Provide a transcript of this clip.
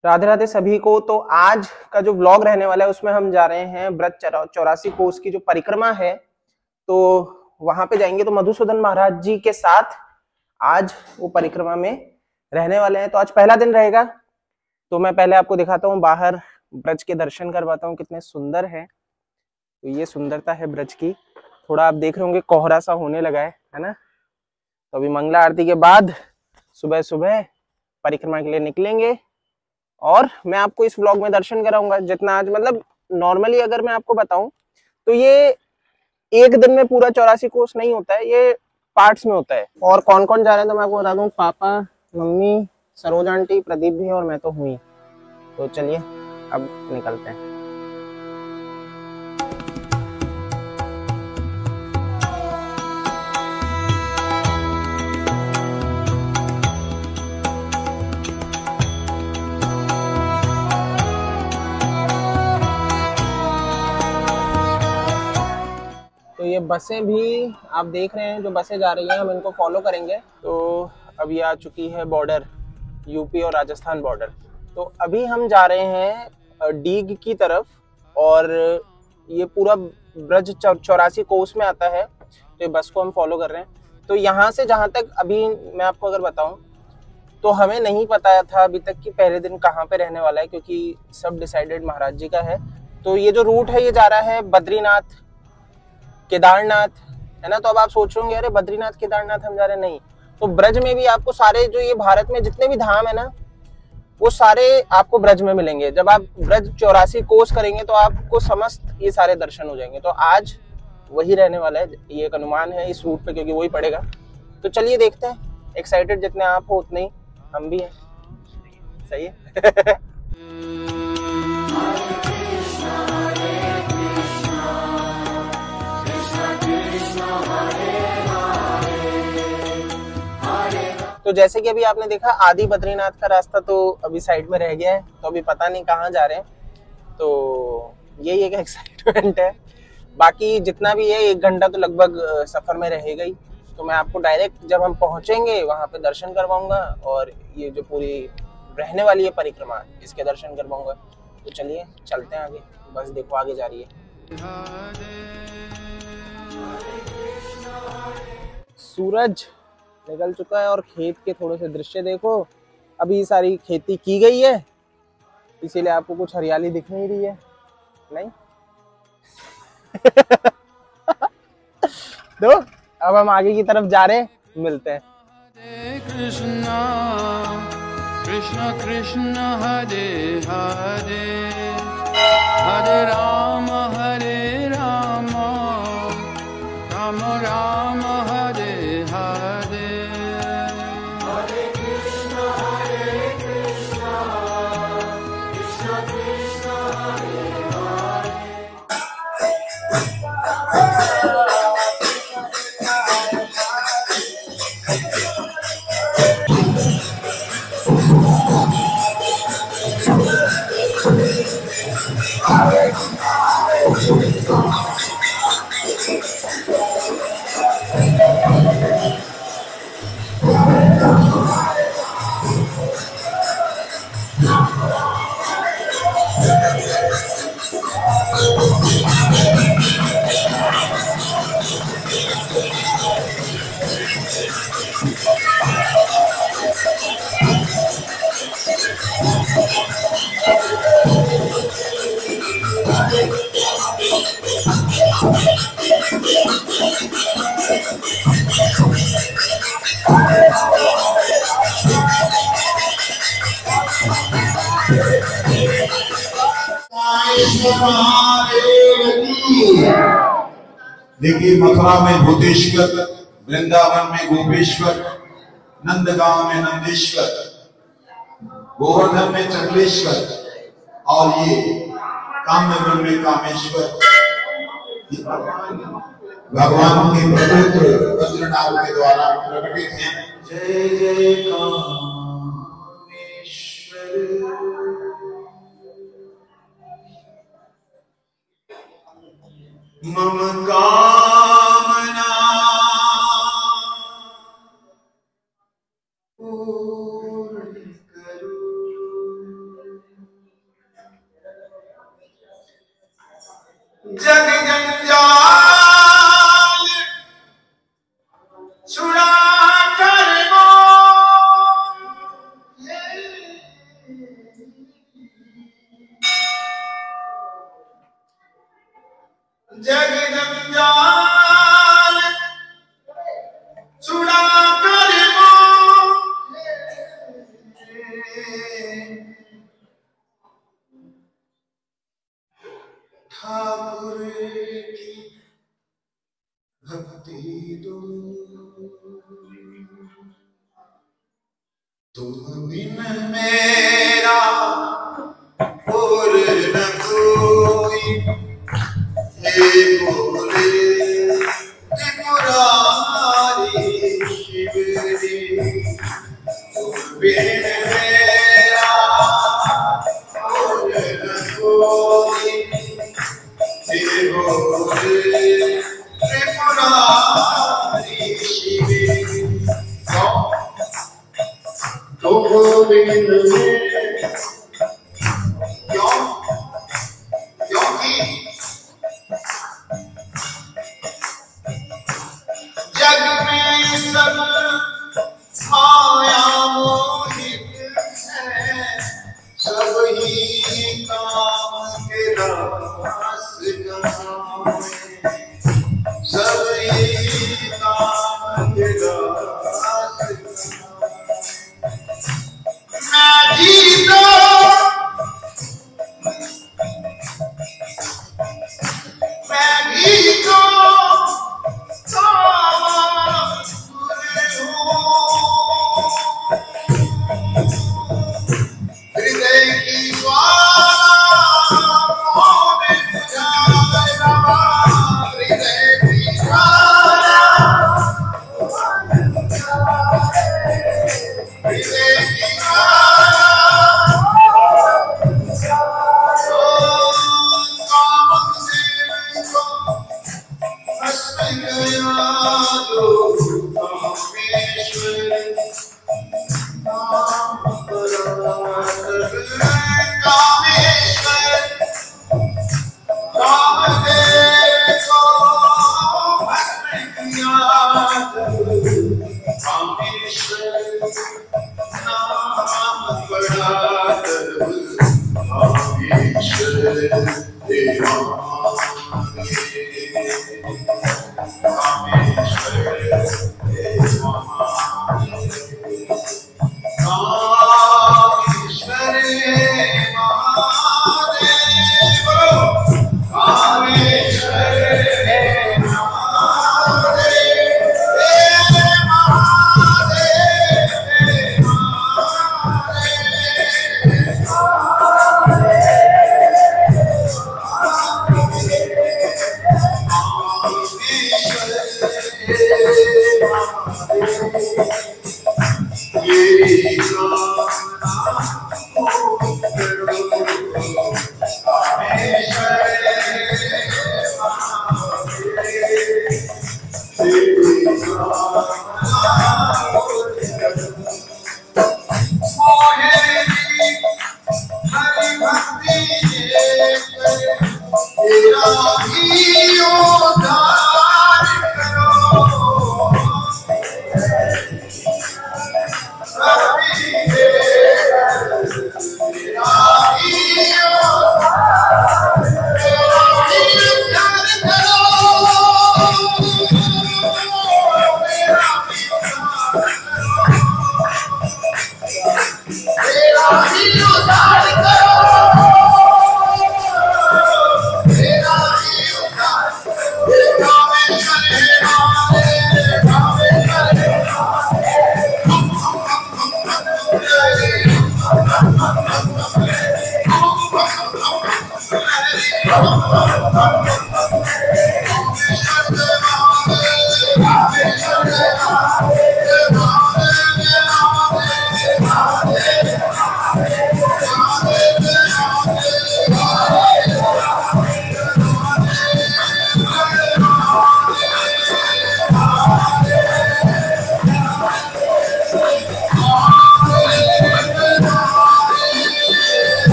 राधे राधे सभी को। तो आज का जो व्लॉग रहने वाला है उसमें हम जा रहे हैं ब्रज 84 कोस की जो परिक्रमा है, तो वहां पे जाएंगे। तो मधुसूदन महाराज जी के साथ आज वो परिक्रमा में रहने वाले हैं। तो आज पहला दिन रहेगा। तो मैं पहले आपको दिखाता हूँ बाहर, ब्रज के दर्शन करवाता हूँ कितने सुंदर है। तो ये सुंदरता है ब्रज की। थोड़ा आप देख रहे होंगे कोहरा सा होने लगा है ना। तो अभी मंगला आरती के बाद सुबह सुबह परिक्रमा के लिए निकलेंगे और मैं आपको इस व्लॉग में दर्शन कराऊंगा जितना आज, मतलब नॉर्मली अगर मैं आपको बताऊं तो ये एक दिन में पूरा 84 कोर्स नहीं होता है, ये पार्ट्स में होता है। और कौन कौन जा रहे हैं तो मैं आपको बता दूं, पापा, मम्मी, सरोज आंटी, प्रदीप भी और मैं तो हुई। तो चलिए अब निकलते हैं। तो ये बसें भी आप देख रहे हैं, जो बसें जा रही हैं हम इनको फॉलो करेंगे। तो अब ये आ चुकी है बॉर्डर, यूपी और राजस्थान बॉर्डर। तो अभी हम जा रहे हैं डीग की तरफ और ये पूरा ब्रज 84 कोस में आता है। तो ये बस को हम फॉलो कर रहे हैं। तो यहाँ से जहाँ तक अभी मैं आपको अगर बताऊँ तो हमें नहीं पता था अभी तक कि पहले दिन कहाँ पे रहने वाला है, क्योंकि सब डिसाइडेड महाराज जी का है। तो ये जो रूट है ये जा रहा है बद्रीनाथ, केदारनाथ, है ना। तो अब आप सोच रहे होंगे अरे बद्रीनाथ केदारनाथ हम जा रहे हैं, नहीं। तो ब्रज में भी आपको सारे जो ये भारत में जितने भी धाम है ना, वो सारे आपको ब्रज में मिलेंगे। जब आप ब्रज 84 कोस करेंगे तो आपको समस्त ये सारे दर्शन हो जाएंगे। तो आज वही रहने वाला है, ये एक अनुमान है इस रूट पे, क्योंकि वही पड़ेगा। तो चलिए देखते हैं। एक्साइटेड जितने आप हो उतने ही हम भी हैं। सही है। तो जैसे कि अभी आपने देखा आदि बद्रीनाथ का रास्ता तो अभी साइड में रह गया है, तो अभी पता नहीं कहाँ जा रहे हैं। तो यही एक एक्साइटमेंट है। बाकी जितना भी है 1 घंटा तो लगभग सफर में रहेगा ही। तो मैं आपको डायरेक्ट जब हम पहुंचेंगे वहां पे दर्शन करवाऊंगा और ये जो पूरी रहने वाली है परिक्रमा इसके दर्शन करवाऊंगा। तो चलिए चलते हैं आगे। बस देखो आगे जा रही है। सूरज निकल चुका है और खेत के थोड़े से दृश्य देखो। अभी सारी खेती की गई है, इसीलिए आपको कुछ हरियाली दिख नहीं रही है, नहीं। तो अब हम आगे की तरफ जा रहे हैं, मिलते हैं। कृष्णा कृष्ण कृष्ण हरे हरे, हरे राम राम राम हरे हरे, हरे कृष्ण कृष्ण कृष्ण हरे हरे। देखिए मथुरा में भूतेश्वर, वृंदावन में गोपेश्वर, नंदगांव में नंदेश्वर, गोवर्धन में चंद्रेश्वर और ये काम्यवन में कामेश्वर। भगवान के प्रपुत्र वज्रनाभ के द्वारा प्रकटित हैं। जय जय कामेश्वर। मम कामना पूर्ण करो। जग जंजाल छुड़ा कर वो जग जंजाल छुड़ा कर वो ठाकुर की भक्ति दो तुम बिन मेरा और न कोई हे बोले त्रिपुरारी शिवरी तुम बिन मेरा और न कोई हे बोले त्रिपुरारी शिवरी तुम बिन जग में सब माया मोहित है सब ही काम के रास गावे सब ही काम के रास मैं जीतो मैं भी तो हृदय की हृदय की